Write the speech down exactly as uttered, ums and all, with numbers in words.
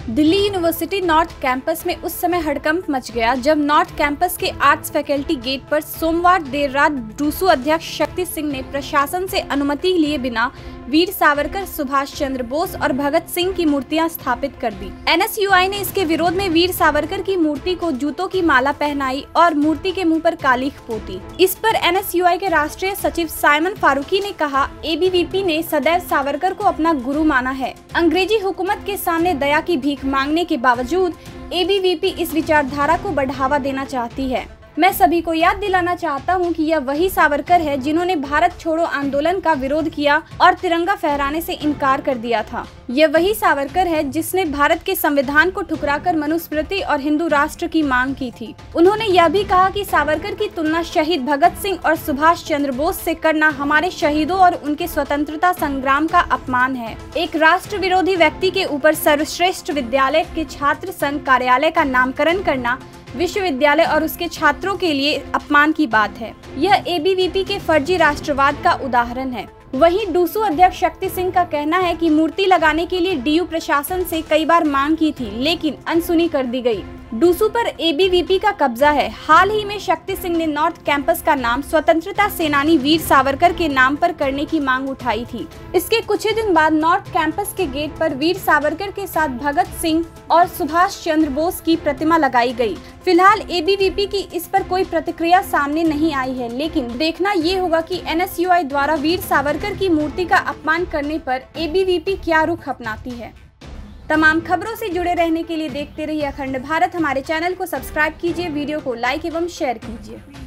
Delhi university north campus में उस समय हड़कंप मच गया जब नॉर्थ कैंपस के आर्ट्स फैकल्टी गेट पर सोमवार देर रात डूसू अध्यक्ष शक्ति सिंह ने प्रशासन से अनुमति लिए बिना वीर सावरकर, सुभाष चंद्र बोस और भगत सिंह की मूर्तियां स्थापित कर दी। एन एस यू आई ने इसके विरोध में वीर सावरकर की मूर्ति को जूतों की माला पहनाई और मूर्ति के मुंह पर कालीख पोती। इस पर एन एस यू आई के राष्ट्रीय सचिव साइमन फारूकी ने कहा, ए बी वी पी ने सदैव सावरकर को अपना गुरु माना है। अंग्रेजी हुकूमत के सामने दया की भीख मांगने के बावजूद ए बी वी पी इस विचारधारा को बढ़ावा देना चाहती है। मैं सभी को याद दिलाना चाहता हूं कि यह वही सावरकर है जिन्होंने भारत छोड़ो आंदोलन का विरोध किया और तिरंगा फहराने से इनकार कर दिया था। यह वही सावरकर है जिसने भारत के संविधान को ठुकराकर मनुस्मृति और हिंदू राष्ट्र की मांग की थी। उन्होंने यह भी कहा कि सावरकर की तुलना शहीद भगत सिंह और सुभाष चंद्र बोस से करना हमारे शहीदों और उनके स्वतंत्रता संग्राम का अपमान है। एक राष्ट्र विरोधी व्यक्ति के ऊपर सर्वश्रेष्ठ विद्यालय के छात्र संघ कार्यालय का नामकरण करना विश्वविद्यालय और उसके छात्रों के लिए अपमान की बात है। यह ए बी वी पी के फर्जी राष्ट्रवाद का उदाहरण है। वहीं डूसू अध्यक्ष शक्ति सिंह का कहना है कि मूर्ति लगाने के लिए डी यू प्रशासन से कई बार मांग की थी, लेकिन अनसुनी कर दी गई। डूसू पर ए बी वी पी का कब्जा है। हाल ही में शक्ति सिंह ने नॉर्थ कैंपस का नाम स्वतंत्रता सेनानी वीर सावरकर के नाम पर करने की मांग उठाई थी। इसके कुछ ही दिन बाद नॉर्थ कैंपस के गेट पर वीर सावरकर के साथ भगत सिंह और सुभाष चंद्र बोस की प्रतिमा लगाई गई। फिलहाल ए बी वी पी की इस पर कोई प्रतिक्रिया सामने नहीं आई है, लेकिन देखना ये होगा कि एन एस यू आई द्वारा वीर सावरकर की मूर्ति का अपमान करने पर ए बी वी पी क्या रुख अपनाती है। तमाम खबरों से जुड़े रहने के लिए देखते रहिए अखंड भारत। हमारे चैनल को सब्सक्राइब कीजिए, वीडियो को लाइक एवं शेयर कीजिए।